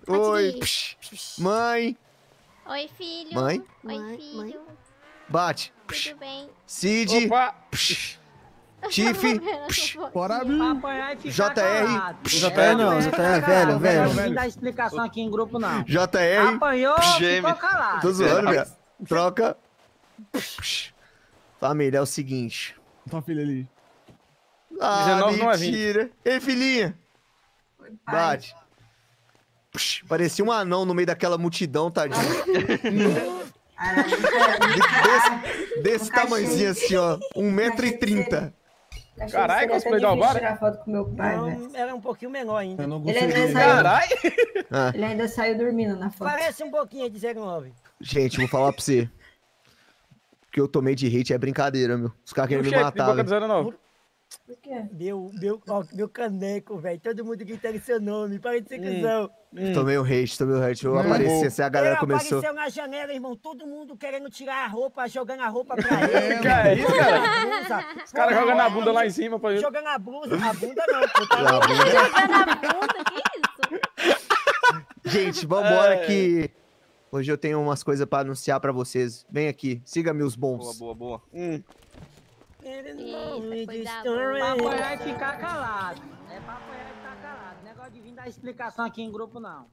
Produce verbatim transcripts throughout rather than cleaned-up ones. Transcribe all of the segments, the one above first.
Oi. Psh. Mãe. Oi, filho. Mãe. Oi, Mãe, filho. mãe. Bate. Tudo bem? Cid. Opa. Tiff. Bora, Pra apanhar e ficar J R. calado. J R não, J R é velho, velho. Não dá explicação aqui em grupo, não. J R. Apanhou, ficou calado. Tô zoando, velho. Troca. Família, é o seguinte. Tua filha ali. Ah, dezenove não é vinte. mentira. Ei, filhinha. Bate. Psh, parecia um anão no meio daquela multidão, tadinho. desse desse tamanhozinho assim, ó. um metro e trinta. Caralho, cosplay do Albara? tirar foto com meu pai, Não, velho. era um pouquinho menor ainda. Eu não Ele gostei. ainda saiu, Caralho. Ah, ele ainda saiu dormindo na foto. Parece um pouquinho de dezenove. gente, vou falar pra você. O que eu tomei de hate é brincadeira, meu. Os caras querem me Oxê, matar, pipoca velho. dezenove. Por quê? Meu, meu, ó, meu caneco, velho. Todo mundo gritando seu nome. Para de ser cuzão. Tomei o hate, tomei o hate. Eu Hum. apareci, assim, a galera Ele começou... apareceu na janela, irmão. Todo mundo querendo tirar a roupa, jogando a roupa pra ele. Que é isso, cara? Blusa. Os caras jogando a bunda lá em cima pra gente. Jogando a blusa. A bunda não, pô. Tá Ah, bunda. Jogando a bunda, que isso? Gente, vambora É. que... Hoje eu tenho umas coisas pra anunciar pra vocês. Vem aqui, siga-me os Boa, bons. boa, boa. Hum. Eita, coisa Pra boa. apanhar e ficar calado. É pra apanhar e ficar calado. Negócio de vir dar explicação aqui em grupo, não.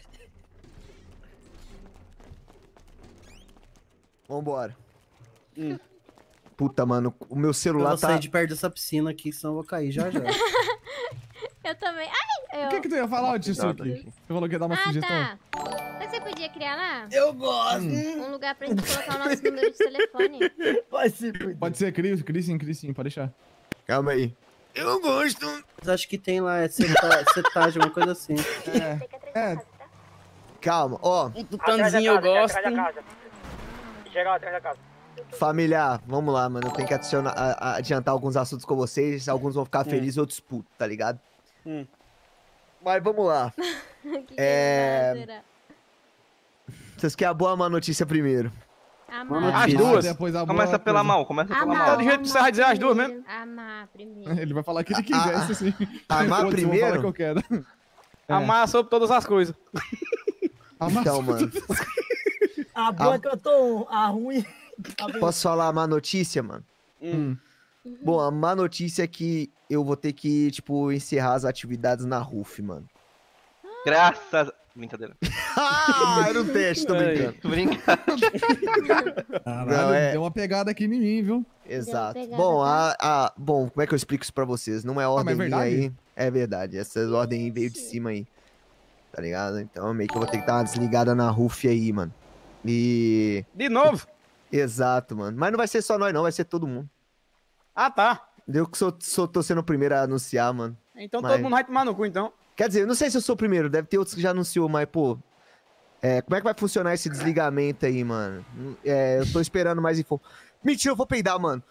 Vambora. Puta, mano, o meu Eu celular vou tá... sair de perto dessa piscina aqui, senão eu vou cair já já. Eu também. Ai, eu... O que que tu ia falar, Tsuki? Você falou que ia dar uma Ah, sugestão. tá. Mas você podia criar lá Eu gosto. um lugar pra gente colocar o nosso número de telefone? Pode ser, Pode ser, Cris, Cris sim, Cris sim, pode deixar. Calma aí. Eu gosto. Mas acho que tem lá, é seta- setagem, uma coisa assim. É, é, Calma, ó. Um tutanzinho eu gosto. Chega atrás da casa. Familiar, vamos lá, mano. Eu tenho que adicionar, a- a- adiantar alguns assuntos com vocês. Alguns vão ficar felizes, outros putos, tá ligado? Hum. Mas vamos lá. Que É. que será? Vocês querem a boa ou a má notícia primeiro? Amar. As ah, duas. depois a boa Começa pela coisa. mal, começa pela Amar. mal. Tá de jeito que você vai dizer as duas mesmo? Amar primeiro. Ele vai falar que ele Ah, quisesse, assim. amar Foda-se, eu vou primeiro? falar que eu quero. É. Amar sobre todas as coisas. Amar Então, mano. A boa que eu tô, a ruim. Posso falar a má notícia, mano? Hum. Bom, a má notícia é que eu vou ter que, tipo, encerrar as atividades na R U F, mano. Graças... Brincadeira. Ah, era um teste, tô brincando. Tô brincando. Caralho, Não, é- deu uma pegada aqui em mim, viu? Exato. pegada, Bom, tá? a, a, bom, como é que eu explico isso pra vocês? Não é ordem minha verdade? aí. É verdade. Essa ordem aí veio de cima aí. Tá ligado? Então meio que eu vou ter que dar uma desligada na R U F aí, mano. E. De novo? Exato, mano. Mas não vai ser só nós, não, vai ser todo mundo. Ah, tá. Eu que sou, sou, tô sendo o primeiro a anunciar, mano. Então Mas- todo mundo vai tomar no cu, então. Quer dizer, eu não sei se eu sou o primeiro, deve ter outros que já anunciou, mas, pô. É, como é que vai funcionar esse desligamento aí, mano? É, eu tô esperando mais info. Mentira, eu vou peidar, mano.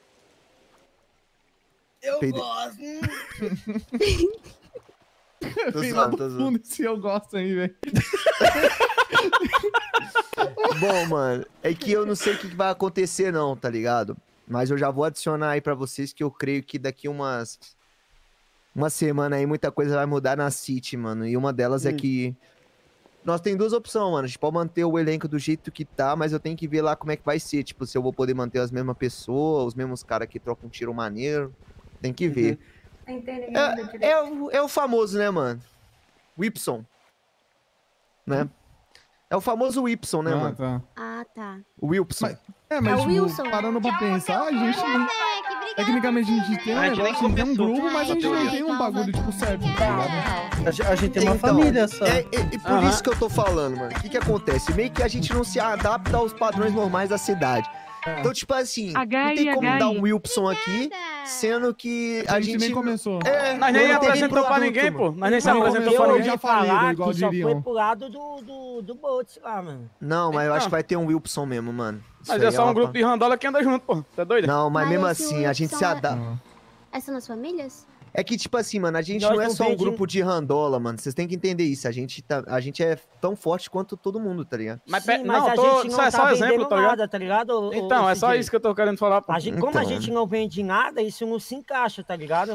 Eu Peide- gosto. Tô Vem lá zoando, do tô zoando. fundo se eu gosto aí, velho. Bom, mano, é que eu não sei o que que vai acontecer, não, tá ligado? Mas eu já vou adicionar aí pra vocês que eu creio que daqui umas. Uma semana aí muita coisa vai mudar na City, mano. E uma delas é Hum. que. Nós tem duas opções, mano. A gente pode manter o elenco do jeito que tá, mas eu tenho que ver lá como é que vai ser. Tipo, se eu vou poder manter as mesmas pessoas, os mesmos caras que trocam um tiro maneiro. Tem que ver. Não entende nada É, direito. é, o, é o famoso, né, mano? Whipson. Né? É o famoso Whipson, né, Ah, mano? tá. Ah, tá. O Wilson. Mas- É, mas É o tipo, Wilson. parando pra pensar, a gente não... Moleque, obrigada. Tecnicamente a gente tem um A gente nem negócio, tem um começou. grupo, mas a gente não tem um bagulho, tipo, certo, tá ligado? A ge- a gente tem uma Então, família só. É, é- é por Aham. isso que eu tô falando, mano. O que que acontece? Meio que a gente não se adapta aos padrões normais da cidade. Então, tipo assim, não tem como dar um Wilson aqui, sendo que A, a gente, gente... nem começou. É, Nós nem não teve apresentou pra produto, ninguém, mano. pô. Nós nem se Não, apresentou eu pra já ninguém. ia faliram, falar igual que só diriam. foi pro lado do, do, do Boltz lá, mano. Não, mas eu acho Não. que vai ter um Wilson mesmo, mano. Isso Mas aí é só uma um grupo de randola que anda junto, pô. Tá doido? Não, mas, Mas mesmo esse assim, a gente Wilson se é- adapta. Não. Essas são as famílias? É que, tipo assim, mano, a gente Nós não é não só um vende- grupo de randola, mano. Vocês têm que entender isso. A gente, tá, a gente é tão forte quanto todo mundo, tá ligado? Mas, Sim, pe- mas não, a tô, gente isso não é tá só vendendo exemplo, tá ligado? nada, tá ligado? ô- Então, ô, é só C J? isso que eu tô querendo falar, pô. A gente, como a Então. gente não vende nada, isso não se encaixa, tá ligado?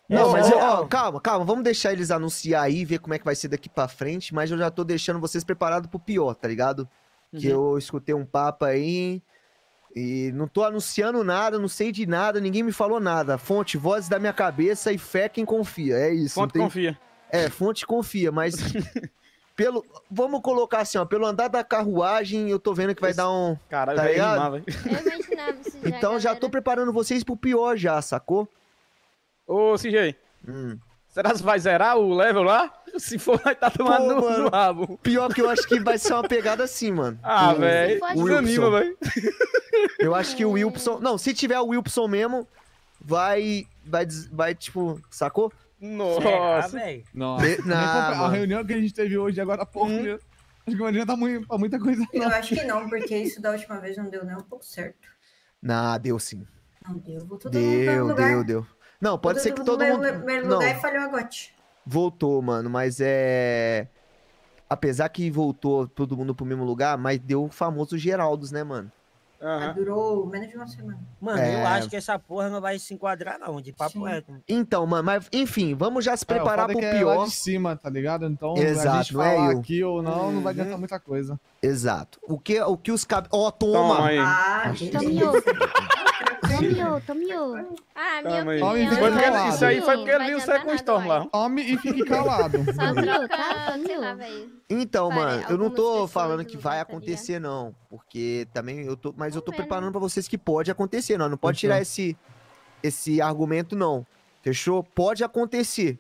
Não, Ô, mas ô, eu- ó, calma, calma, vamos deixar eles anunciar aí, ver como é que vai ser daqui pra frente, mas eu já tô deixando vocês preparados pro pior, tá ligado? Que Uhum. eu escutei um papo aí e não tô anunciando nada, não sei de nada, ninguém me falou nada. Fonte, vozes da minha cabeça e fé quem confia, é isso. não Fonte tem- confia. É, fonte confia, mas pelo, vamos colocar assim, ó, pelo andar da carruagem, eu tô vendo que vai Esse- dar um... Caralho, Tá vai ligado? rimar, velho. Eu imaginava isso já, Então já tô galera. preparando vocês pro pior já, sacou? Ô, C J, Hum. será que vai zerar o level lá? Se for, vai estar tomando Pô, no, mano. no rabo. Pior que eu acho que vai ser uma pegada assim, mano. Ah, O- velho. pode- Desanima, Wilson. velho. Eu acho que o Wilson. Não, se tiver o Wilson mesmo, vai. Vai, des- vai tipo, sacou? Nossa. velho. Nossa. Be- Nem Não, compra- a mano. reunião que a gente teve hoje, agora há pouco, Hum. né? Acho que não adianta muito, pra muita coisa, Eu não. acho que não, porque isso da última vez não deu nem um pouco certo. Não, deu sim. Não deu, vou todo mundo no Deu, lugar. deu, deu. Não, pode Todo ser que mundo todo no mundo. primeiro Não, lugar e falhou a gote. voltou, mano, mas é. Apesar que voltou todo mundo pro mesmo lugar, mas deu o famoso Geraldos, né, mano? Aham. Durou menos de uma semana. Mano, É. eu acho que essa porra não vai se enquadrar, não, de papo Sim. reto. Então, mano, mas enfim, vamos já se É, o preparar foda é pro que é lá pior. de cima, tá ligado? Então, a Exato, gente não é falar eu. aqui ou não, não vai Uhum. adiantar muita coisa. Exato. O que, o que os cab... Ó, Toma toma! aí. Ah, Tomiou. Tomiou, tomiou. Ah, minha Toma aí. opinião. Foi porque ele- isso aí foi porque ele Não viu vai você adiantar com o Storm nada, lá. Tome e fique calado. Só Uhum. troca, Tá, sei lá, velho. Então, Para mano, eu não algumas tô pessoas falando do que lugar, vai tá acontecer, não. Porque também eu tô. Mas eu tô Vamos ver, preparando né? pra vocês que pode acontecer, não. Não pode Fechou. tirar esse, esse argumento, não. Fechou? Pode acontecer.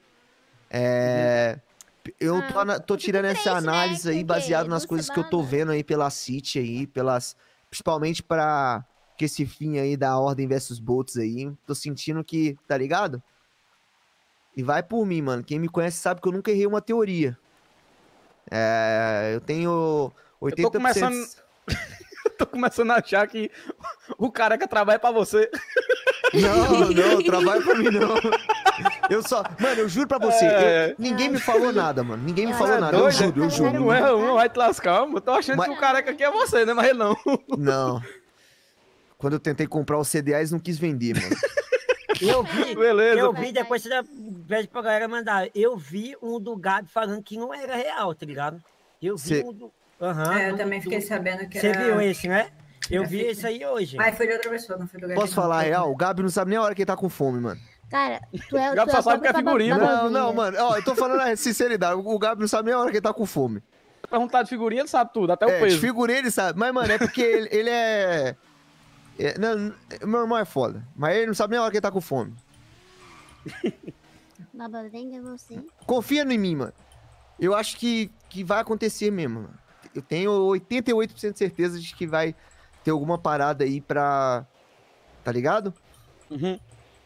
É. Eu Ah, tô, ana- tô eu fico tirando essa triste, né? análise aí Porque baseado nas não coisas se que eu tô bala. vendo aí pela City aí, pelas. Principalmente pra que esse fim aí da Ordem versus Bolts aí. Tô sentindo que, tá ligado? E vai por mim, mano. Quem me conhece sabe que eu nunca errei uma teoria. É, eu tenho oitenta por cento. começando- Tô começando a achar que o careca trabalha pra você. Não, não, trabalho pra mim não. Eu só. Mano, eu juro pra você. É. eu- ninguém me falou nada, mano. Ninguém me É, falou é nada. Eu doido, juro, eu é? juro. Não erra um, vai te lascar. Eu tô achando Mas- que o careca aqui é você, né? Mas ele não. Não. Quando eu tentei comprar os C D As, não quis vender, mano. Eu vi, Beleza. eu vi, depois você dá- pede pra galera mandar. Eu vi um do Gabi falando que não era real, tá ligado? Eu vi Cê- um do. Aham. É, eu do- também do- fiquei sabendo que Você era... viu esse, né? Eu Era vi fake esse aí hoje. Mas foi de outra pessoa, não foi do Gabi. Posso falar a real? O Gabi não sabe nem a hora que ele tá com fome, mano. Cara, tu é, Gabi tu é só sabe que é próprio figurinha, baba- Não, babavinha. não, mano. Ó, eu tô falando a sinceridade. O Gabi não sabe nem a hora que ele tá com fome. Perguntar de figurinha, ele sabe tudo, até o É, de peso. figurinha ele sabe. Mas, mano, é porque ele, ele é. é não, meu irmão é foda. Mas ele não sabe nem a hora que ele tá com fome. Babadenga é você. Confia em mim, mano. Eu acho que, que vai acontecer mesmo, mano. Eu tenho oitenta e oito por cento de certeza de que vai ter alguma parada aí pra. Tá ligado? Uhum.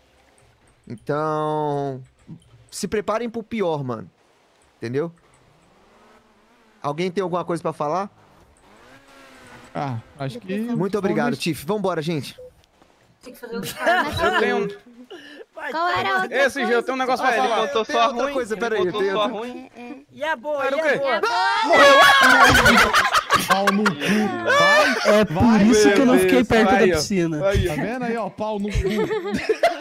Então. Se preparem pro pior, mano. Entendeu? Alguém tem alguma coisa pra falar? Ah, acho que... Muito obrigado, Vamos- Tiff. Vambora, gente. Tem que fazer outro Eu tenho. Vai, Qual era a outra Esse coisa dia eu tenho um que negócio tu Ah, pra ele falar. contou Tem só outra ruim. coisa, ele pera aí, contou tem só outra- ruim. É, é. E a boa, Era e o a quê? boa? Pau no cu. Vai, É por vai, isso que eu não meu fiquei Deus, perto aí, da ó. piscina. Aí, Tá ó. vendo aí, ó? Pau no cu.